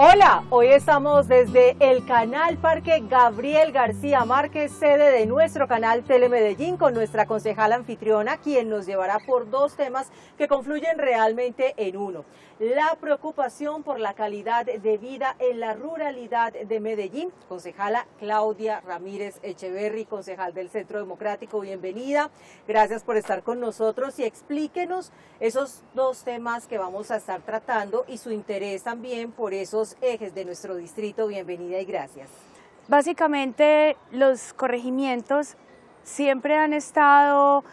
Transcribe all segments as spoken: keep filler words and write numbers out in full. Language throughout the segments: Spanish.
Hola, hoy estamos desde el canal Parque Gabriel García Márquez, sede de nuestro canal Telemedellín, con nuestra concejal anfitriona, quien nos llevará por dos temas que confluyen realmente en uno. La preocupación por la calidad de vida en la ruralidad de Medellín. Concejala Claudia Ramírez Echeverry, concejal del Centro Democrático, bienvenida. Gracias por estar con nosotros y explíquenos esos dos temas que vamos a estar tratando y su interés también por esos ejes de nuestro distrito. Bienvenida y gracias. Básicamente los corregimientos siempre han estado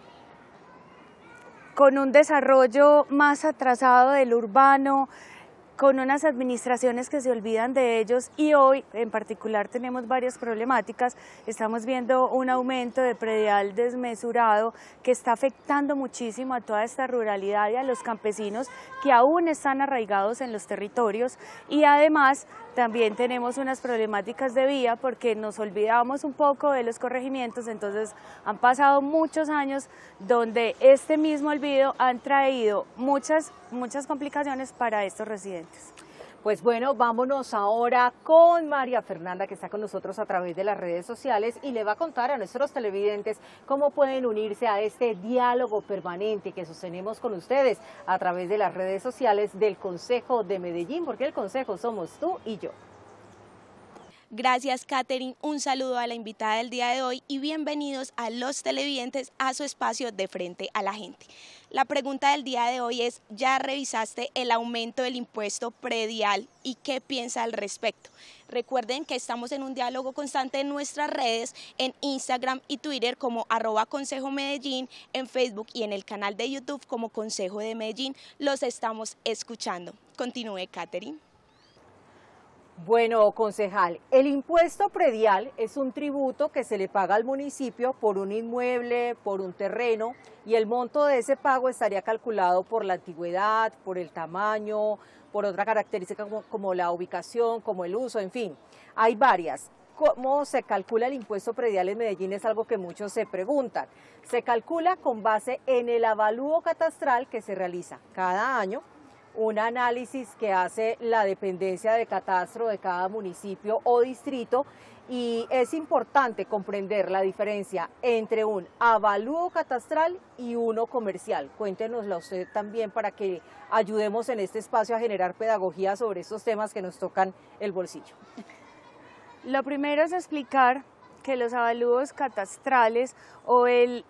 con un desarrollo más atrasado del urbano, con unas administraciones que se olvidan de ellos, y hoy en particular tenemos varias problemáticas. Estamos viendo un aumento de predial desmesurado que está afectando muchísimo a toda esta ruralidad y a los campesinos que aún están arraigados en los territorios, y además también tenemos unas problemáticas de vía porque nos olvidamos un poco de los corregimientos. Entonces han pasado muchos años donde este mismo olvido han traído muchas, muchas complicaciones para estos residentes. Pues bueno, vámonos ahora con María Fernanda, que está con nosotros a través de las redes sociales y le va a contar a nuestros televidentes cómo pueden unirse a este diálogo permanente que sostenemos con ustedes a través de las redes sociales del Concejo de Medellín, porque el Concejo somos tú y yo. Gracias, Catherine. Un saludo a la invitada del día de hoy y bienvenidos a los televidentes a su espacio de Frente a la Gente. La pregunta del día de hoy es: ¿ya revisaste el aumento del impuesto predial y qué piensa al respecto? Recuerden que estamos en un diálogo constante en nuestras redes, en Instagram y Twitter como arroba Consejo Medellín, en Facebook y en el canal de YouTube como Consejo de Medellín. Los estamos escuchando. Continúe, Catherine. Bueno, concejal, el impuesto predial es un tributo que se le paga al municipio por un inmueble, por un terreno, y el monto de ese pago estaría calculado por la antigüedad, por el tamaño, por otra característica como, como la ubicación, como el uso, en fin, hay varias. ¿Cómo se calcula el impuesto predial en Medellín? Es algo que muchos se preguntan. Se calcula con base en el avalúo catastral que se realiza cada año, un análisis que hace la dependencia de catastro de cada municipio o distrito, y es importante comprender la diferencia entre un avalúo catastral y uno comercial. Cuéntenosla usted también para que ayudemos en este espacio a generar pedagogía sobre estos temas que nos tocan el bolsillo. Lo primero es explicar que los avalúos catastrales o el,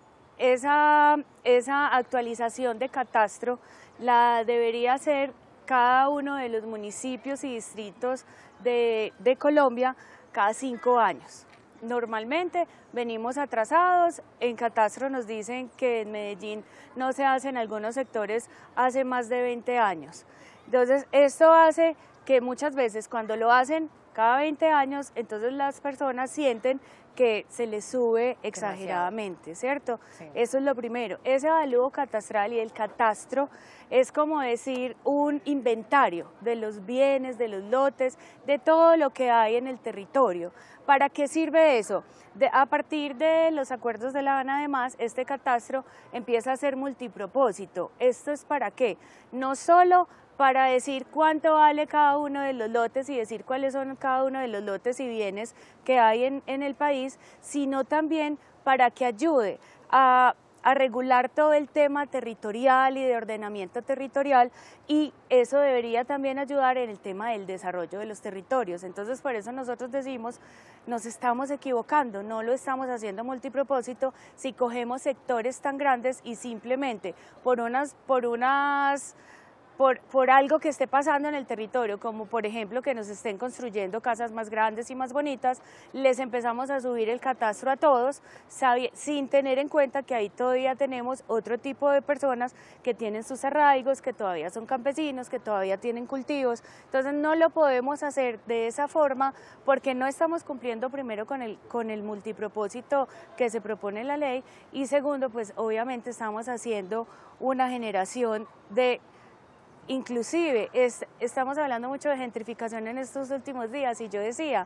esa, esa actualización de catastro la debería hacer cada uno de los municipios y distritos de, de Colombia cada cinco años. Normalmente venimos atrasados, en catastro nos dicen que en Medellín no se hace en algunos sectores hace más de veinte años. Entonces esto hace que muchas veces cuando lo hacen cada veinte años, entonces las personas sienten que se les sube exageradamente, ¿cierto? Sí. Eso es lo primero. Ese avalúo catastral y el catastro es como decir un inventario de los bienes, de los lotes, de todo lo que hay en el territorio. ¿Para qué sirve eso? De, a partir de los acuerdos de La Habana, además, este catastro empieza a ser multipropósito. ¿Esto es para qué? No solo para decir cuánto vale cada uno de los lotes y decir cuáles son cada uno de los lotes y bienes que hay en, en el país, sino también para que ayude a, a regular todo el tema territorial y de ordenamiento territorial, y eso debería también ayudar en el tema del desarrollo de los territorios. Entonces por eso nosotros decimos, nos estamos equivocando, no lo estamos haciendo multipropósito si cogemos sectores tan grandes y simplemente por unas, por unas Por, por algo que esté pasando en el territorio, como por ejemplo que nos estén construyendo casas más grandes y más bonitas, les empezamos a subir el catastro a todos, sabi, sin tener en cuenta que ahí todavía tenemos otro tipo de personas que tienen sus arraigos, que todavía son campesinos, que todavía tienen cultivos. Entonces no lo podemos hacer de esa forma porque no estamos cumpliendo primero con el, con el multipropósito que se propone en la ley, y segundo, pues obviamente estamos haciendo una generación de... Inclusive es, estamos hablando mucho de gentrificación en estos últimos días, y yo decía,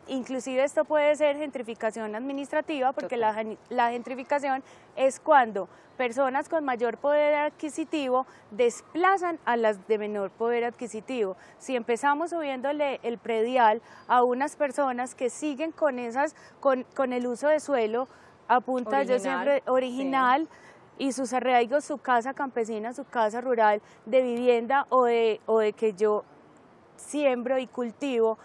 inclusive esto puede ser gentrificación administrativa, porque la, la gentrificación es cuando personas con mayor poder adquisitivo desplazan a las de menor poder adquisitivo. Si empezamos subiéndole el predial a unas personas que siguen con, esas, con, con el uso de suelo, a punta, yo siempre, original, sí. Y sus arraigos, su casa campesina, su casa rural de vivienda o de, o de que yo siembro y cultivo,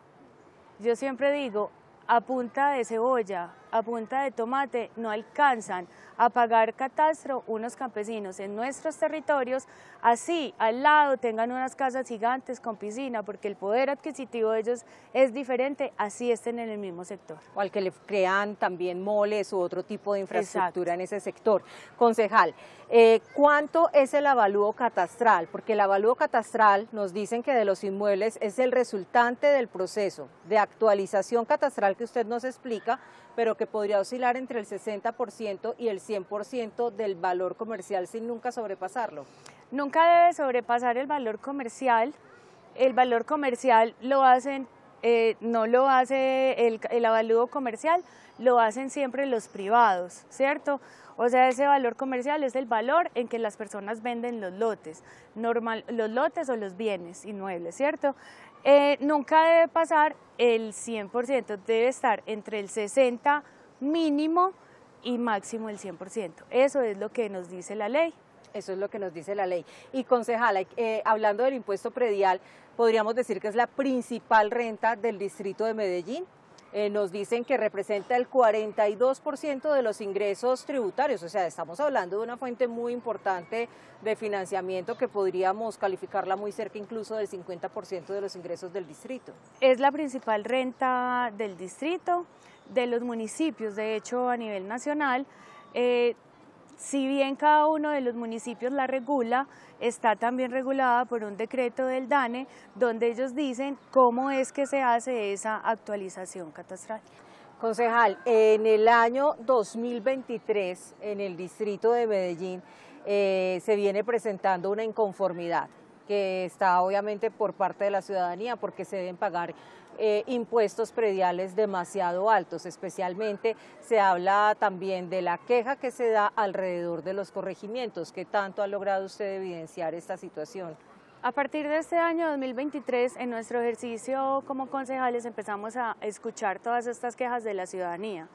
yo siempre digo, a punta de cebolla, a punta de tomate, no alcanzan a pagar catastro unos campesinos en nuestros territorios, así al lado tengan unas casas gigantes con piscina, porque el poder adquisitivo de ellos es diferente, así estén en el mismo sector. O al que le crean también moles u otro tipo de infraestructura. Exacto. En ese sector. Concejal, eh, ¿cuánto es el avalúo catastral? Porque el avalúo catastral nos dicen que de los inmuebles es el resultante del proceso de actualización catastral que usted nos explica, pero que podría oscilar entre el sesenta por ciento y el cien por ciento del valor comercial sin nunca sobrepasarlo. Nunca debe sobrepasar el valor comercial. El valor comercial lo hacen, eh, no lo hace el, el avalúo comercial, lo hacen siempre los privados, ¿cierto? O sea, ese valor comercial es el valor en que las personas venden los lotes, normal, los lotes o los bienes inmuebles, ¿cierto? Eh, nunca debe pasar el cien por ciento, debe estar entre el sesenta por ciento mínimo y máximo el cien por ciento. Eso es lo que nos dice la ley. Eso es lo que nos dice la ley. Y concejala, eh, hablando del impuesto predial, podríamos decir que es la principal renta del distrito de Medellín. Eh, nos dicen que representa el cuarenta y dos por ciento de los ingresos tributarios, o sea, estamos hablando de una fuente muy importante de financiamiento que podríamos calificarla muy cerca incluso del cincuenta por ciento de los ingresos del distrito. Es la principal renta del distrito, de los municipios, de hecho a nivel nacional. Eh, Si bien cada uno de los municipios la regula, está también regulada por un decreto del DANE, donde ellos dicen cómo es que se hace esa actualización catastral. Concejal, en el año dos mil veintitrés, en el distrito de Medellín, eh, se viene presentando una inconformidad, que está obviamente por parte de la ciudadanía, porque se deben pagar Eh, impuestos prediales demasiado altos. Especialmente se habla también de la queja que se da alrededor de los corregimientos. ¿Qué tanto ha logrado usted evidenciar esta situación? A partir de este año dos mil veintitrés, en nuestro ejercicio como concejales empezamos a escuchar todas estas quejas de la ciudadanía.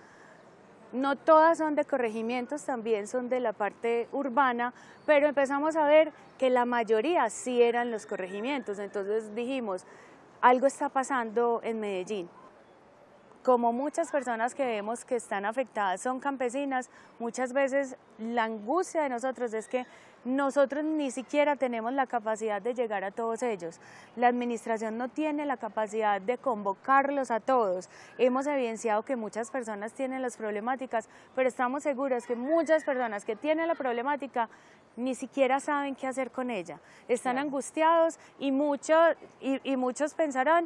No todas son de corregimientos, también son de la parte urbana, pero empezamos a ver que la mayoría sí eran los corregimientos. Entonces dijimos, algo está pasando en Medellín. Como muchas personas que vemos que están afectadas son campesinas, muchas veces la angustia de nosotros es que nosotros ni siquiera tenemos la capacidad de llegar a todos ellos. La administración no tiene la capacidad de convocarlos a todos. Hemos evidenciado que muchas personas tienen las problemáticas, pero estamos seguros que muchas personas que tienen la problemática ni siquiera saben qué hacer con ella. Están claro. angustiados y, mucho, y, y muchos pensarán,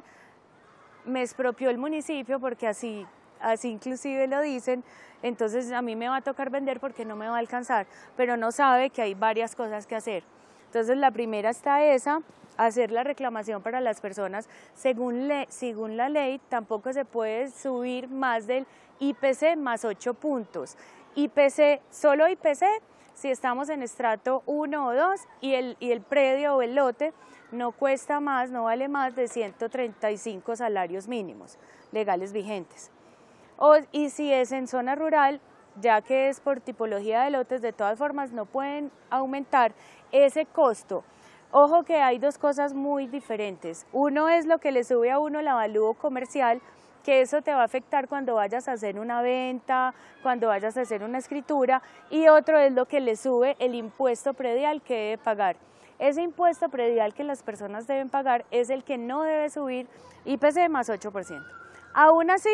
me expropió el municipio porque así, así inclusive lo dicen, entonces a mí me va a tocar vender porque no me va a alcanzar, pero no sabe que hay varias cosas que hacer. Entonces la primera está esa, hacer la reclamación para las personas. Según, le, según la ley tampoco se puede subir más del I P C más ocho puntos. I P C, solo I P C, si estamos en estrato uno o dos y el, y el predio o el lote no cuesta más, no vale más de ciento treinta y cinco salarios mínimos legales vigentes. O, y si es en zona rural, ya que es por tipología de lotes, de todas formas no pueden aumentar ese costo. Ojo que hay dos cosas muy diferentes. Uno es lo que le sube a uno el avalúo comercial, que eso te va a afectar cuando vayas a hacer una venta, cuando vayas a hacer una escritura, y otro es lo que le sube el impuesto predial que debe pagar. Ese impuesto predial que las personas deben pagar es el que no debe subir I P C más ocho por ciento. Aún así,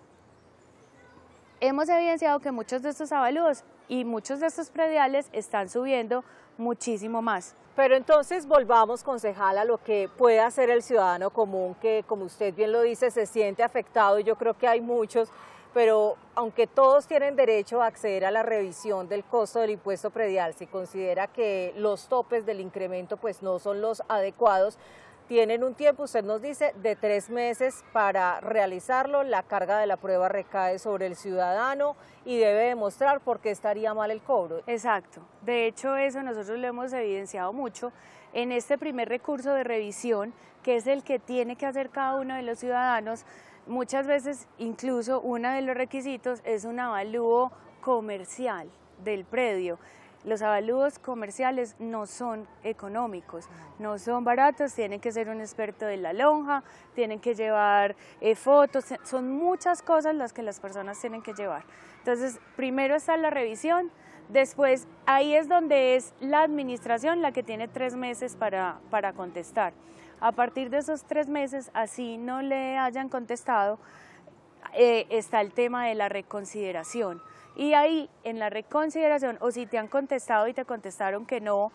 hemos evidenciado que muchos de estos avalúos y muchos de estos prediales están subiendo muchísimo más. Pero entonces volvamos, concejal, a lo que puede hacer el ciudadano común, que como usted bien lo dice, se siente afectado, y yo creo que hay muchos, pero aunque todos tienen derecho a acceder a la revisión del costo del impuesto predial, si considera que los topes del incremento pues no son los adecuados, Tienen un tiempo, usted nos dice, de tres meses para realizarlo. La carga de la prueba recae sobre el ciudadano y debe demostrar por qué estaría mal el cobro. Exacto. De hecho, eso nosotros lo hemos evidenciado mucho en este primer recurso de revisión, que es el que tiene que hacer cada uno de los ciudadanos. Muchas veces, incluso, uno de los requisitos es un avalúo comercial del predio. Los avalúos comerciales no son económicos, no son baratos, tienen que ser un experto de la lonja, tienen que llevar eh, fotos, son muchas cosas las que las personas tienen que llevar. Entonces, primero está la revisión, después ahí es donde es la administración la que tiene tres meses para, para contestar. A partir de esos tres meses, así no le hayan contestado, eh, está el tema de la reconsideración. Y ahí, en la reconsideración, o si te han contestado y te contestaron que no,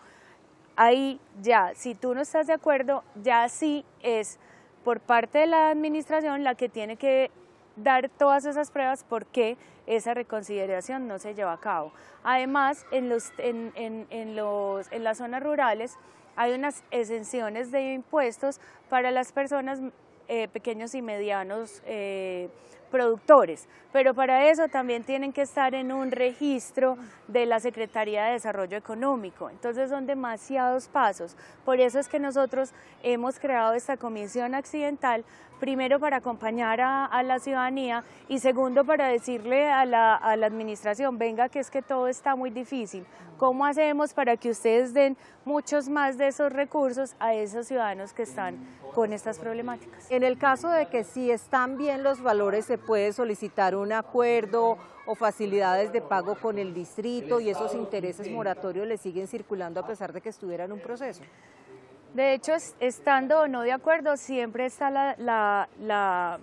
ahí ya, si tú no estás de acuerdo, ya sí es por parte de la administración la que tiene que dar todas esas pruebas por qué esa reconsideración no se lleva a cabo. Además, en, los, en, en, en, los, en las zonas rurales hay unas exenciones de impuestos para las personas eh, pequeños y medianos eh, productores, pero para eso también tienen que estar en un registro de la Secretaría de Desarrollo Económico. Entonces son demasiados pasos. Por eso es que nosotros hemos creado esta comisión accidental, primero para acompañar a, a la ciudadanía y segundo para decirle a la, a la administración, venga que es que todo está muy difícil. ¿Cómo hacemos para que ustedes den muchos más de esos recursos a esos ciudadanos que están con estas problemáticas? En el caso de que sí están bien los valores, se puede solicitar un acuerdo o facilidades de pago con el distrito y esos intereses moratorios le siguen circulando a pesar de que estuvieran en un proceso. De hecho, estando o no de acuerdo, siempre está la, la, la,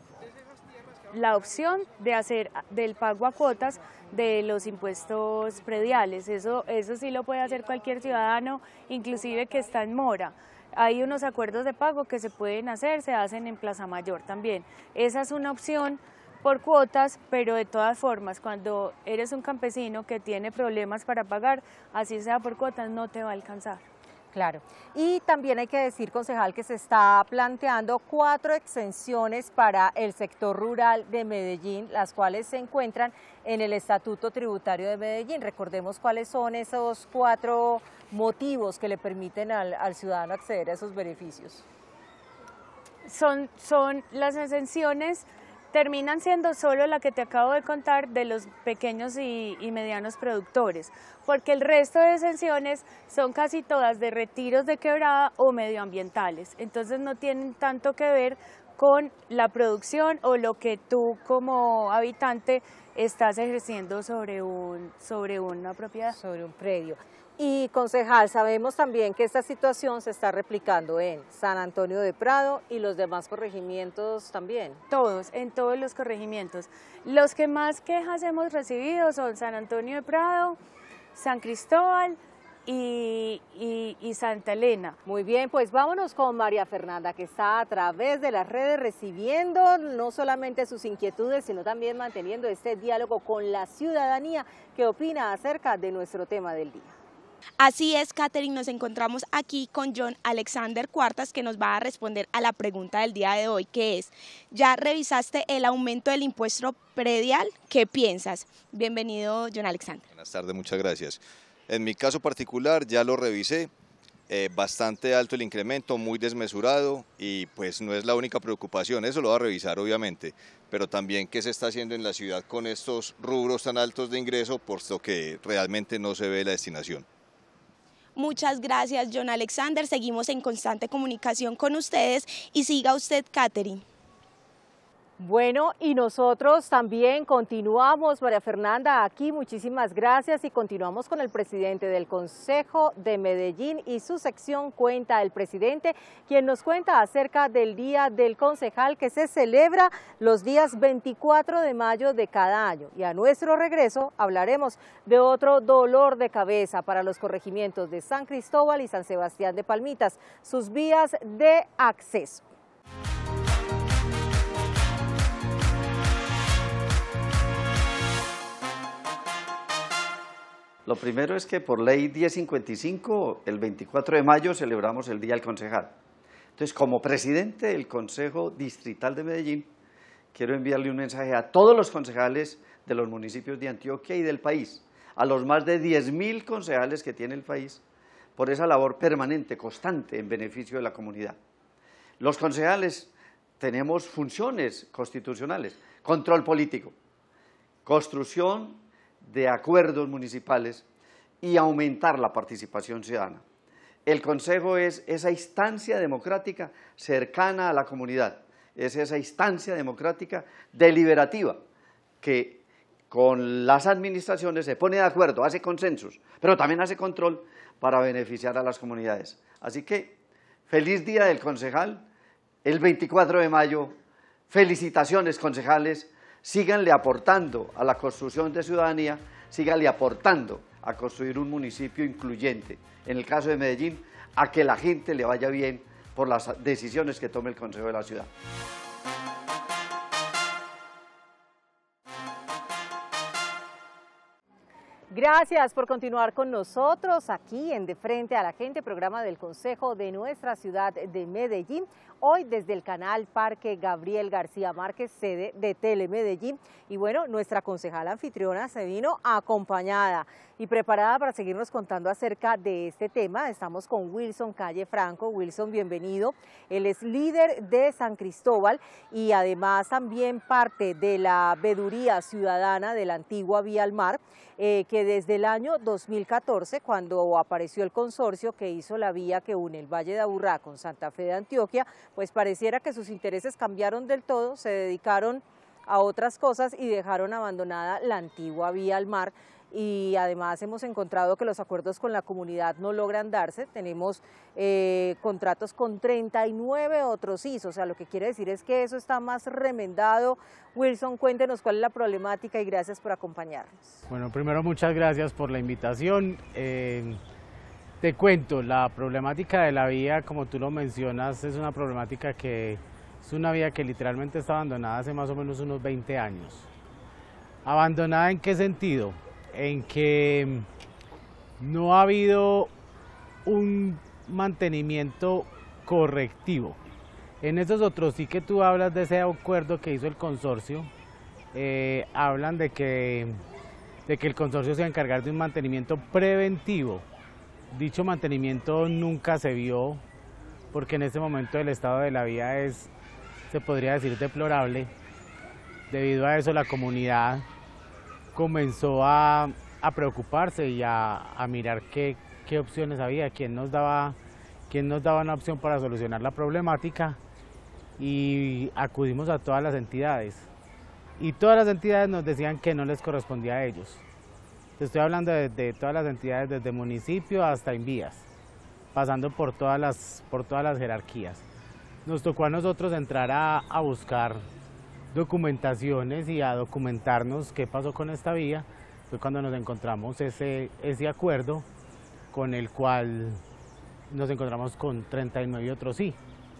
la opción de hacer del pago a cuotas de los impuestos prediales. Eso, eso sí lo puede hacer cualquier ciudadano, inclusive que está en mora. Hay unos acuerdos de pago que se pueden hacer, se hacen en Plaza Mayor también. Esa es una opción por cuotas, pero de todas formas, cuando eres un campesino que tiene problemas para pagar, así sea por cuotas, no te va a alcanzar. Claro, y también hay que decir, concejal, que se está planteando cuatro exenciones para el sector rural de Medellín, las cuales se encuentran en el Estatuto Tributario de Medellín. Recordemos cuáles son esos cuatro motivos que le permiten al, al ciudadano acceder a esos beneficios. Son, son las exenciones, terminan siendo solo la que te acabo de contar de los pequeños y, y medianos productores, porque el resto de exenciones son casi todas de retiros de quebrada o medioambientales, entonces no tienen tanto que ver con la producción o lo que tú como habitante estás ejerciendo sobre, un, sobre una propiedad. Sobre un predio. Y concejal, sabemos también que esta situación se está replicando en San Antonio de Prado y los demás corregimientos también. Todos, en todos los corregimientos. Los que más quejas hemos recibido son San Antonio de Prado, San Cristóbal y, y, y Santa Elena. Muy bien, pues vámonos con María Fernanda, que está a través de las redes recibiendo no solamente sus inquietudes, sino también manteniendo este diálogo con la ciudadanía que opina acerca de nuestro tema del día. Así es, Catherine, nos encontramos aquí con John Alexander Cuartas, que nos va a responder a la pregunta del día de hoy, que es, ¿ya revisaste el aumento del impuesto predial? ¿Qué piensas? Bienvenido, John Alexander. Buenas tardes, muchas gracias. En mi caso particular ya lo revisé, eh, bastante alto el incremento, muy desmesurado y pues no es la única preocupación, eso lo va a revisar obviamente, pero también qué se está haciendo en la ciudad con estos rubros tan altos de ingreso, puesto que realmente no se ve la destinación. Muchas gracias, John Alexander. Seguimos en constante comunicación con ustedes y siga usted, Catherine. Bueno, y nosotros también continuamos, María Fernanda, aquí, muchísimas gracias, y continuamos con el presidente del Consejo de Medellín y su sección Cuenta el Presidente, quien nos cuenta acerca del Día del Concejal que se celebra los días veinticuatro de mayo de cada año. Y a nuestro regreso hablaremos de otro dolor de cabeza para los corregimientos de San Cristóbal y San Sebastián de Palmitas, sus vías de acceso. Lo primero es que por ley diez cincuenta y cinco, el veinticuatro de mayo, celebramos el Día del Concejal. Entonces, como presidente del Consejo Distrital de Medellín, quiero enviarle un mensaje a todos los concejales de los municipios de Antioquia y del país, a los más de diez mil concejales que tiene el país, por esa labor permanente, constante, en beneficio de la comunidad. Los concejales tenemos funciones constitucionales: control político, construcción de acuerdos municipales y aumentar la participación ciudadana. El Consejo es esa instancia democrática cercana a la comunidad, es esa instancia democrática deliberativa que con las administraciones se pone de acuerdo, hace consensos, pero también hace control para beneficiar a las comunidades. Así que, feliz Día del Concejal, el veinticuatro de mayo, felicitaciones concejales, síganle aportando a la construcción de ciudadanía, síganle aportando a construir un municipio incluyente, en el caso de Medellín, a que la gente le vaya bien por las decisiones que tome el Consejo de la Ciudad. Gracias por continuar con nosotros aquí en De Frente a la Gente, programa del Consejo de nuestra ciudad de Medellín. Hoy desde el canal Parque Gabriel García Márquez, sede de Telemedellín. Y bueno, nuestra concejala anfitriona se vino acompañada y preparada para seguirnos contando acerca de este tema. Estamos con Wilson Calle Franco. Wilson, bienvenido. Él es líder de San Cristóbal y además también parte de la veeduría ciudadana de la antigua Vía al Mar, eh, que desde el año dos mil catorce, cuando apareció el consorcio que hizo la vía que une el Valle de Aburrá con Santa Fe de Antioquia, pues pareciera que sus intereses cambiaron del todo, se dedicaron a otras cosas y dejaron abandonada la antigua Vía al Mar. Y además hemos encontrado que los acuerdos con la comunidad no logran darse. Tenemos eh, contratos con treinta y nueve otros I S O, o sea, lo que quiere decir es que eso está más remendado. Wilson, cuéntenos cuál es la problemática y gracias por acompañarnos. Bueno, primero muchas gracias por la invitación. Eh, te cuento, la problemática de la vía, como tú lo mencionas, es una problemática que es una vía que literalmente está abandonada hace más o menos unos veinte años. ¿Abandonada en qué sentido? En que no ha habido un mantenimiento correctivo. En esos otros sí que tú hablas de ese acuerdo que hizo el consorcio, eh, hablan de que, de que el consorcio se va a encargar de un mantenimiento preventivo. Dicho mantenimiento nunca se vio, porque en este momento el estado de la vía es, se podría decir, deplorable. Debido a eso la comunidad comenzó a, a preocuparse y a, a mirar qué, qué opciones había, quién nos, daba, quién nos daba una opción para solucionar la problemática, y acudimos a todas las entidades. Y todas las entidades nos decían que no les correspondía a ellos. Te estoy hablando de, de todas las entidades, desde municipio hasta Invías, pasando por todas las, por todas las jerarquías. Nos tocó a nosotros entrar a, a buscar documentaciones y a documentarnos qué pasó con esta vía. Fue cuando nos encontramos ese, ese acuerdo con el cual nos encontramos con treinta y nueve otros sí,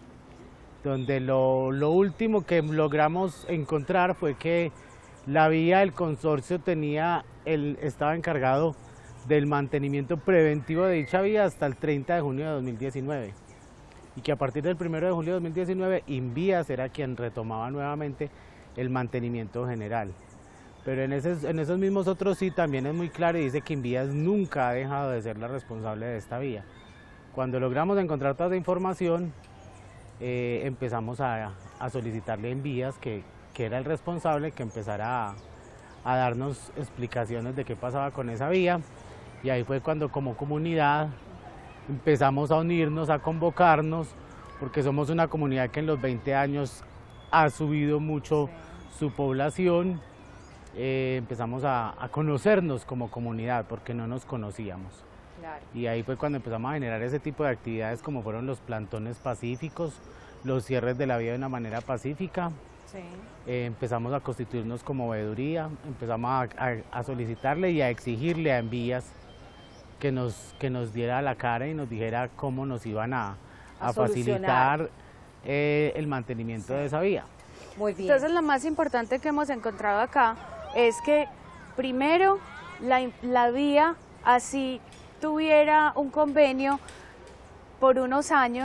donde lo, lo último que logramos encontrar fue que la vía del consorcio tenía el, estaba encargado del mantenimiento preventivo de dicha vía hasta el treinta de junio de dos mil diecinueve. Y que a partir del primero de julio de dos mil diecinueve, Invías era quien retomaba nuevamente el mantenimiento general. Pero en esos, en esos mismos otros sí también es muy claro y dice que Invías nunca ha dejado de ser la responsable de esta vía. Cuando logramos encontrar toda esa información, eh, empezamos a, a solicitarle a Invías, que, que era el responsable, que empezara a, a darnos explicaciones de qué pasaba con esa vía. Y ahí fue cuando como comunidad empezamos a unirnos, a convocarnos, porque somos una comunidad que en los veinte años ha subido mucho su población. Eh, empezamos a, a conocernos como comunidad, porque no nos conocíamos. Claro. Y ahí fue cuando empezamos a generar ese tipo de actividades, como fueron los plantones pacíficos, los cierres de la vía de una manera pacífica. Sí. Eh, empezamos a constituirnos como veeduría, empezamos a, a, a solicitarle y a exigirle a Envías que nos, que nos diera la cara y nos dijera cómo nos iban a, a, a facilitar eh, el mantenimiento sí. de esa vía. Muy bien. Entonces lo más importante que hemos encontrado acá es que primero la, la vía, así tuviera un convenio por unos años,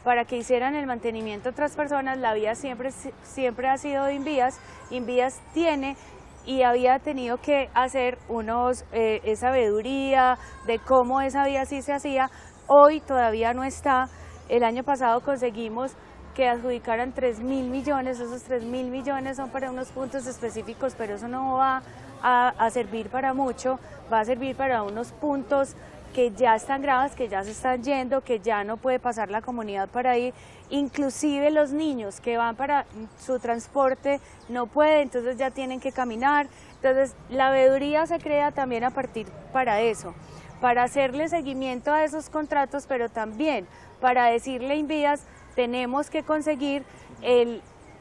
para que hicieran el mantenimiento otras personas. La vía siempre, siempre ha sido de Invías. Invías tiene y había tenido que hacer unos, eh, esa veeduría de cómo esa vía sí se hacía. Hoy todavía no está. El año pasado conseguimos que adjudicaran tres mil millones, esos tres mil millones son para unos puntos específicos, pero eso no va a, a servir para mucho, va a servir para unos puntos que ya están graves, que ya se están yendo, que ya no puede pasar la comunidad para ir, inclusive los niños que van para su transporte no pueden, entonces ya tienen que caminar. Entonces la veeduría se crea también a partir para eso, para hacerle seguimiento a esos contratos, pero también para decirle a Invías, tenemos que conseguir el,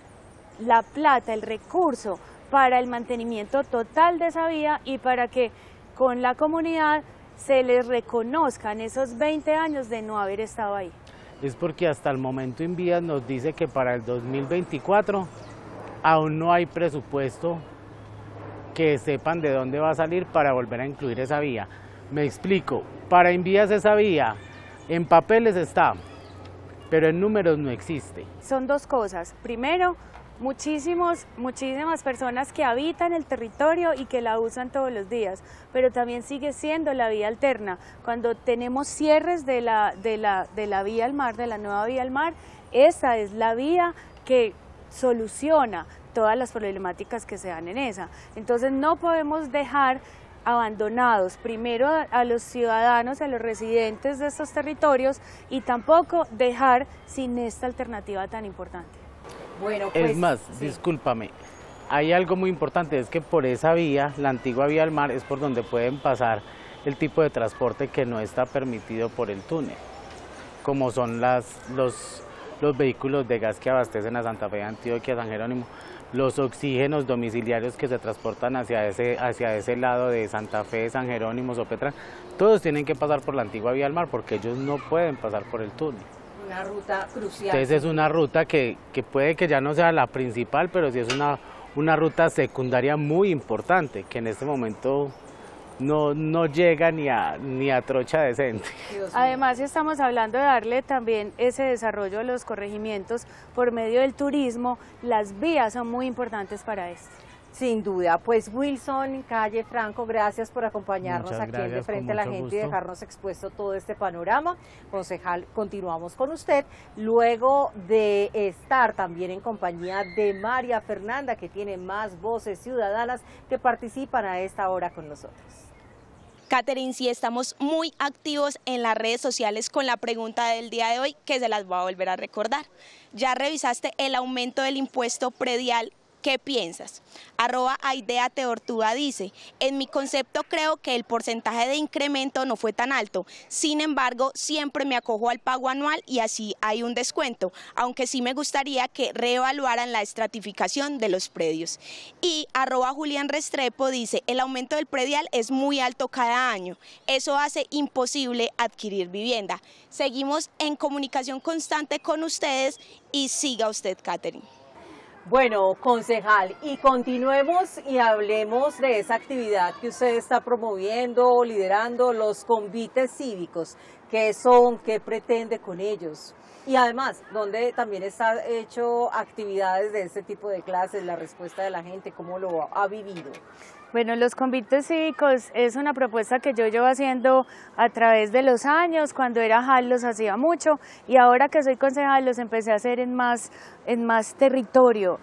la plata, el recurso para el mantenimiento total de esa vía y para que con la comunidad se les reconozcan esos veinte años de no haber estado ahí. Es porque hasta el momento Invías nos dice que para el dos mil veinticuatro aún no hay presupuesto que sepan de dónde va a salir para volver a incluir esa vía. Me explico, para Invías esa vía en papeles está, pero en números no existe. Son dos cosas. Primero, muchísimos, muchísimas personas que habitan el territorio y que la usan todos los días, pero también sigue siendo la vía alterna. Cuando tenemos cierres de la, de la, de la vía al mar, de la nueva vía al mar, esa es la vía que soluciona todas las problemáticas que se dan en esa. Entonces no podemos dejar abandonados primero a, a los ciudadanos, a los residentes de estos territorios y tampoco dejar sin esta alternativa tan importante. Bueno, pues, es más, sí. discúlpame, hay algo muy importante, es que por esa vía, la antigua vía al mar, es por donde pueden pasar el tipo de transporte que no está permitido por el túnel, como son las, los, los vehículos de gas que abastecen a Santa Fe, Antioquia, San Jerónimo, los oxígenos domiciliarios que se transportan hacia ese, hacia ese lado de Santa Fe, San Jerónimo, Sopetrán, todos tienen que pasar por la antigua vía al mar porque ellos no pueden pasar por el túnel. Una ruta crucial. Entonces es una ruta que, que puede que ya no sea la principal, pero sí es una, una ruta secundaria muy importante, que en este momento no, no llega ni a, ni a trocha decente. Además estamos hablando de darle también ese desarrollo a los corregimientos por medio del turismo. Las vías son muy importantes para esto. Sin duda, pues Wilson Calle Franco, gracias por acompañarnos Muchas aquí en De gracias, Frente con a la mucho Gente gusto. y dejarnos expuesto todo este panorama. Concejal, continuamos con usted, luego de estar también en compañía de María Fernanda, que tiene más voces ciudadanas que participan a esta hora con nosotros. Catherine, sí estamos muy activos en las redes sociales con la pregunta del día de hoy, que se las voy a volver a recordar. ¿Ya revisaste el aumento del impuesto predial? ¿Qué piensas? Arroba Aidea Teortuga dice, en mi concepto creo que el porcentaje de incremento no fue tan alto, sin embargo siempre me acojo al pago anual y así hay un descuento, aunque sí me gustaría que reevaluaran la estratificación de los predios. Y arroba Julián Restrepo dice, el aumento del predial es muy alto cada año, eso hace imposible adquirir vivienda. Seguimos en comunicación constante con ustedes y siga usted, Catherine. Bueno, concejal, y continuemos y hablemos de esa actividad que usted está promoviendo, liderando, los convites cívicos. ¿Qué son? ¿Qué pretende con ellos? Y además, ¿dónde también está hecho actividades de este tipo de clases, la respuesta de la gente, cómo lo ha vivido? Bueno, los convites cívicos es una propuesta que yo llevo haciendo a través de los años. Cuando era J A L los hacía mucho y ahora que soy concejal los empecé a hacer en más, en más territorio,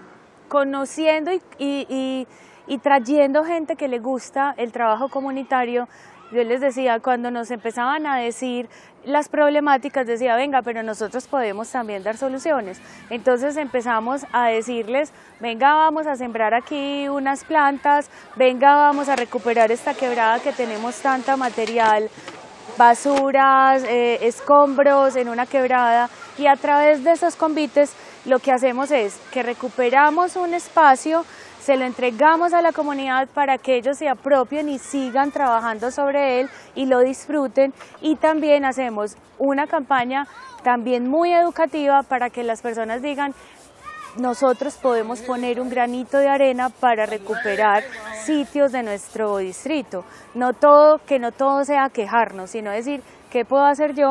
conociendo y, y, y, y trayendo gente que le gusta el trabajo comunitario. Yo les decía, cuando nos empezaban a decir las problemáticas, decía, venga, pero nosotros podemos también dar soluciones. Entonces empezamos a decirles, venga, vamos a sembrar aquí unas plantas, venga, vamos a recuperar esta quebrada que tenemos tanta material, basuras, eh, escombros en una quebrada, y a través de esos convites lo que hacemos es que recuperamos un espacio, se lo entregamos a la comunidad para que ellos se apropien y sigan trabajando sobre él y lo disfruten, y también hacemos una campaña también muy educativa para que las personas digan, nosotros podemos poner un granito de arena para recuperar sitios de nuestro distrito. No todo, que no todo sea quejarnos, sino decir, ¿qué puedo hacer yo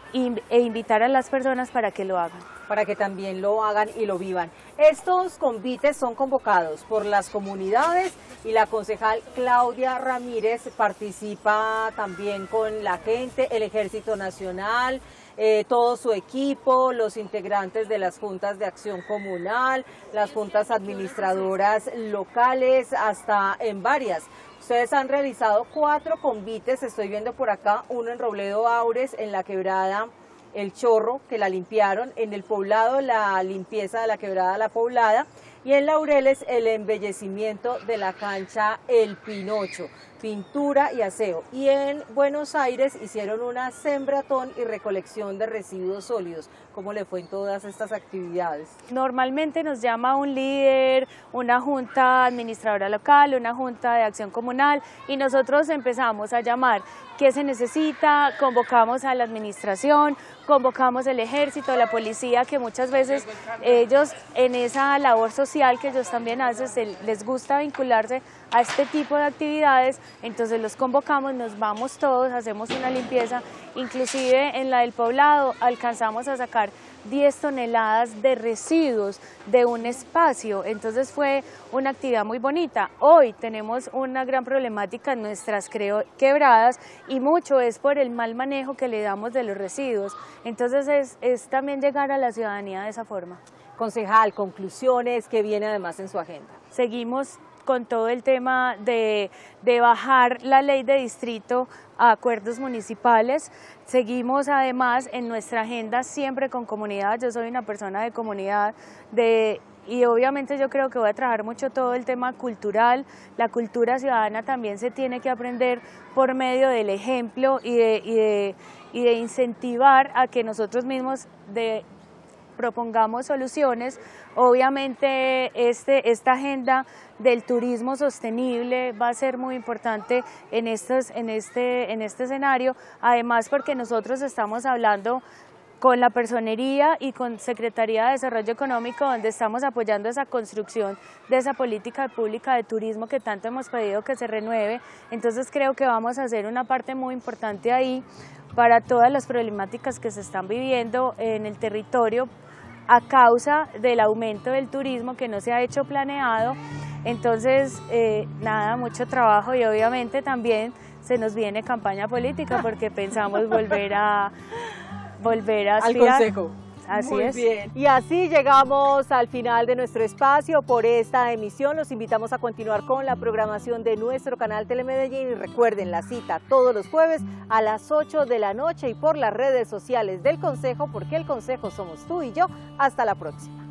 e invitar a las personas para que lo hagan. Para que también lo hagan y lo vivan. Estos convites son convocados por las comunidades y la concejal Claudia Ramírez participa también con la gente, el Ejército Nacional, eh, todo su equipo, los integrantes de las juntas de acción comunal, las juntas administradoras locales, hasta en varias. Ustedes han realizado cuatro convites, estoy viendo por acá, uno en Robledo Aures, en la quebrada El Chorro, que la limpiaron, en el Poblado la limpieza de la quebrada La Poblada, y en Laureles el embellecimiento de la cancha El Pinocho, pintura y aseo. Y en Buenos Aires hicieron una sembratón y recolección de residuos sólidos. ¿Cómo le fue en todas estas actividades? Normalmente nos llama un líder, una junta administradora local, una junta de acción comunal, y nosotros empezamos a llamar qué se necesita, convocamos a la administración, convocamos el ejército, la policía, que muchas veces ellos en esa labor social que ellos también hacen, se, les gusta vincularse a este tipo de actividades, entonces los convocamos, nos vamos todos, hacemos una limpieza, inclusive en la del Poblado alcanzamos a sacar diez toneladas de residuos de un espacio, entonces fue una actividad muy bonita. Hoy tenemos una gran problemática en nuestras creo, quebradas, y mucho es por el mal manejo que le damos de los residuos, entonces es, es también llegar a la ciudadanía de esa forma. Concejal, conclusiones, ¿qué viene además en su agenda? Seguimos con todo el tema de, de bajar la ley de distrito a acuerdos municipales. Seguimos además en nuestra agenda siempre con comunidad. Yo soy una persona de comunidad de, y obviamente yo creo que voy a trabajar mucho todo el tema cultural. La cultura ciudadana también se tiene que aprender por medio del ejemplo y de, y de, y de incentivar a que nosotros mismos de, propongamos soluciones. Obviamente este, esta agenda del turismo sostenible va a ser muy importante en, estos, en, este, en este escenario, además porque nosotros estamos hablando con la Personería y con Secretaría de Desarrollo Económico, donde estamos apoyando esa construcción de esa política pública de turismo que tanto hemos pedido que se renueve. Entonces creo que vamos a hacer una parte muy importante ahí para todas las problemáticas que se están viviendo en el territorio a causa del aumento del turismo que no se ha hecho planeado. Entonces, eh, nada, mucho trabajo, y obviamente también se nos viene campaña política porque pensamos volver a volver a aspirar. Al Consejo. Así Muy es. bien. Y así llegamos al final de nuestro espacio por esta emisión. Los invitamos a continuar con la programación de nuestro canal Telemedellín, y recuerden la cita todos los jueves a las ocho de la noche y por las redes sociales del Consejo, porque el Consejo somos tú y yo. Hasta la próxima.